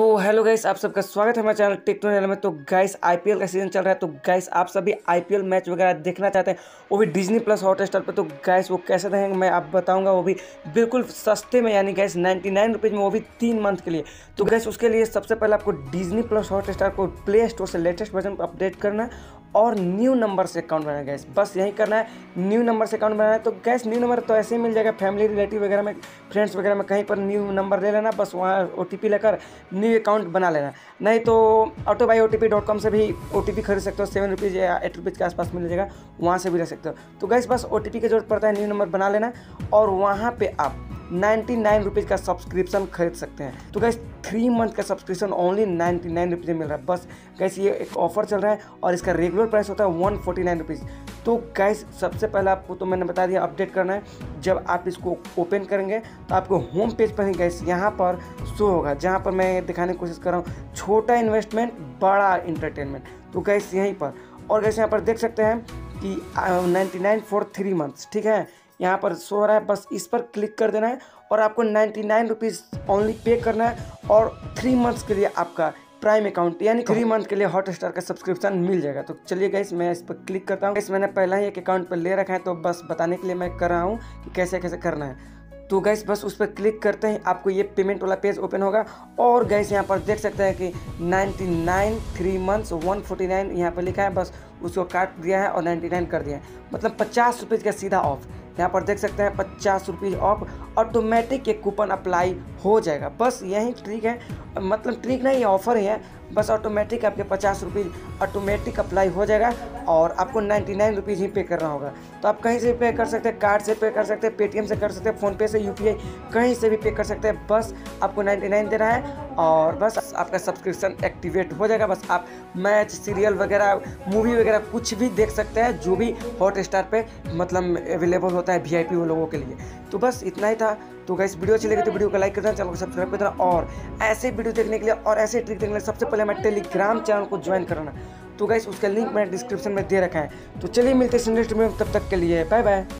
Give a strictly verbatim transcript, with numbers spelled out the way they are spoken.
Hello guys, आप सबका स्वागत है हमारे चैनल टेक्नोलॉजी में। तो गाइस आईपीएल का सीजन चल रहा है, तो गाइस आप सभी आईपीएल मैच वगैरह देखना चाहते हैं, वो भी डिज्नी प्लस हॉटस्टार पे। तो गाइस वो कैसे देखेंगे मैं आप बताऊंगा, वो भी बिल्कुल सस्ते में, यानी गाइस नाइन्टी नाइन रुपीज़ में, वो भी तीन मंथ के लिए। तो गाइस उसके लिए सबसे पहले आपको डिज्नी प्लस हॉटस्टार को प्ले स्टोर से लेटेस्ट वर्जन को अपडेट करना है और न्यू नंबर से अकाउंट बनाना है। गैस बस यही करना है, न्यू नंबर से अकाउंट बनाना है। तो गैस न्यू नंबर तो ऐसे ही मिल जाएगा, फैमिली रिलेटिव वगैरह में, फ्रेंड्स वगैरह में कहीं पर न्यू नंबर ले लेना, बस वहाँ ओटीपी लेकर न्यू अकाउंट बना लेना। नहीं तो auto by O T P dot com से भी ओ टी पी खरीद सकते हो, सेवन रुपीज़ या एट रुपीज़ के आसपास मिल जाएगा, वहाँ से भी रख सकते हो। तो गैस बस ओ टी पी की जरूरत पड़ता है, न्यू नंबर बना लेना और वहाँ पर आप नाइन्टी नाइन रुपीज़ का सब्सक्रिप्शन खरीद सकते हैं। तो गैस थ्री मंथ का subscription only ninety nine rupees में मिल रहा है। बस गैस ये एक ऑफर चल रहा है और इसका रेगुलर प्राइस होता है वन फोर्टी नाइन रुपीज़। तो गैस सबसे पहले आपको, तो मैंने बता दिया, अपडेट करना है। जब आप इसको ओपन करेंगे तो आपको होम पेज पर ही गैस यहाँ पर शो होगा, जहाँ पर मैं दिखाने की कोशिश कर रहा हूँ, छोटा इन्वेस्टमेंट बड़ा इंटरटेनमेंट। तो गैस यहीं पर, और गैस यहाँ पर देख सकते हैं कि ninety nine for three months, ठीक है, यहाँ पर शो हो रहा है। बस इस पर क्लिक कर देना है और आपको ninety nine rupees only pay करना है और थ्री मंथ्स के लिए आपका प्राइम अकाउंट यानी थ्री मंथ के लिए हॉटस्टार का सब्सक्रिप्शन मिल जाएगा। तो चलिए गाइस मैं इस पर क्लिक करता हूँ। इस मैंने पहला ही एक अकाउंट पर ले रखा है, तो बस बताने के लिए मैं कर रहा हूँ कि कैसे कैसे करना है। तो गैस बस उस पर क्लिक करते हैं, आपको ये पेमेंट वाला पेज ओपन होगा और गैस यहाँ पर देख सकते हैं कि ninety nine three months one forty nine यहाँ पर लिखा है, बस उसको काट दिया है और नाइन्टी नाइन कर दिया है, मतलब पचास रुपये का सीधा ऑफ। यहाँ पर देख सकते हैं पचास रुपये ऑफ, ऑटोमेटिक एक कूपन अप्लाई हो जाएगा। बस यही ट्रिक है, मतलब ट्रिक नहीं, ऑफर ही है। बस ऑटोमेटिक आपके पचास रुपये ऑटोमेटिक अप्लाई हो जाएगा और आपको नाइन्टी नाइन रुपीज़ ही पे करना होगा। तो आप कहीं से पे कर सकते हैं, कार्ड से पे कर सकते हैं, पेटीएम से कर सकते हैं, फ़ोनपे से, यूपीआई कहीं से भी पे कर सकते हैं। बस आपको नाइन्टी नाइन देना है और बस आपका सब्सक्रिप्शन एक्टिवेट हो जाएगा। बस आप मैच, सीरियल वगैरह, मूवी वगैरह कुछ भी देख सकते हैं, जो भी हॉटस्टार पे मतलब अवेलेबल होता है वीआईपी लोगों के लिए। तो बस इतना ही था। तो गाइस वीडियो अच्छी लगी तो वीडियो को लाइक कर देना, चैनल को सब्सक्राइब कर देना और ऐसे वीडियो देखने के लिए और ऐसे ट्रिक देखने के लिए सबसे पहले मैं टेलीग्राम चैनल को ज्वाइन कराना। तो गाइस उसका लिंक मैंने डिस्क्रिप्शन में दे रखा है। तो चलिए मिलते हैं नेक्स्ट वीडियो में, तब तक के लिए बाय बाय।